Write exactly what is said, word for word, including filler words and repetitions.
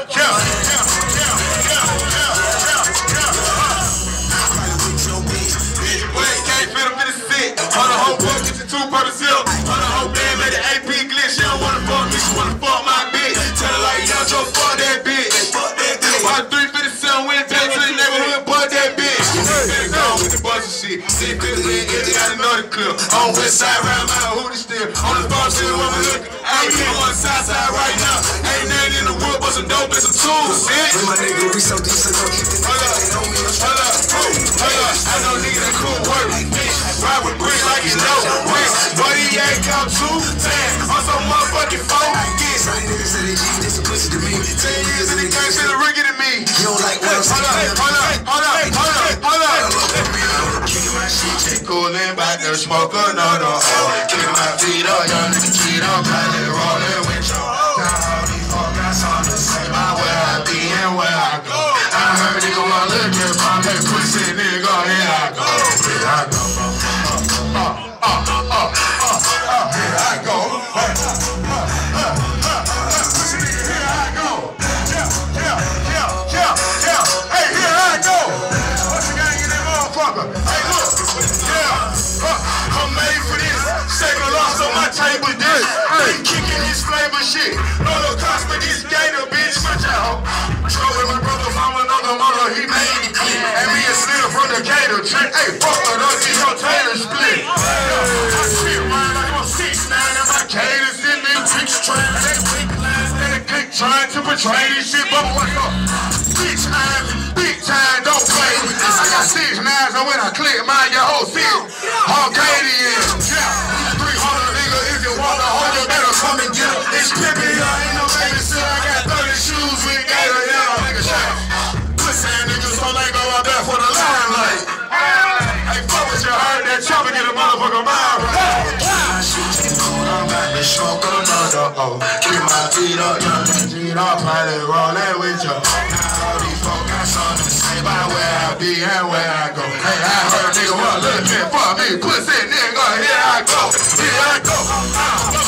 See, this way, it got another clip. On west side, round my hoodie still. On the bar, still want me looking. Hey, I'm on the south side right now. Ain't nothing in the wood but some dope and some tools, bitch. My nigga, we so deep, so don't keep it. Hold up, hold up, hold up. I know niggas that cool work. Ride with bricks like you know. Bricks, but he ain't come too. Damn, I'm so motherfucking phone. Some niggas say they G, this a pussy to me. Ten years in the game, still a rigging to me. You don't like what I'm saying? Hold up, hold up, hold up, hold up, hold up. Kicking my shit, coolin' back there, smoke another. Kicking my feet up, young nigga cheat up, probably rollin' with y'all. Now all these folk got something to say about where I be and where I go. I heard nigga wanna look at my little pussy nigga, here I go, here I go. Uh, uh, uh, uh, uh, uh, here I go. Here I go. Yeah, yeah, yeah, yeah, yeah. Hey, here I go. What's the gang in that motherfucker? Hey, look. Yeah. Uh, I'm made for this. Second loss on my table, this. Hey, kicking this flavor shit. No, no cost for this gator, bitch. Watch out. Show with my brother from another mother. He made it clean. And me a slim from the gator trick. Hey, fuck with us. Get your tater split. I shit right like I'm six nine and my gators in me. Tricks trying. They weak lines. They click trying to portray this shit. But what's up? Big time, big time. Don't play with this. I got six nines and when I click mine, your whole shit. Arcadian. Yeah. three hundred nigga. If you want to hold you better come and get it. It's pimpy. I ain't no baby shit. I got thirty shoes with gator. Yeah, nigga shot. Pussy niggas so they go out there for the limelight. Hey, fuck what you heard. That chopper get a motherfucker mile right. My shit ain't cool. I'm about to smoke another. Oh, keep my feet up. Young nigga G'd up. Probably rollin' with you. Now all these folk got something to say about where I be and where I go. Hey, I heard nigga want a little bit for me. Pussy nigga, here I go. Here I go.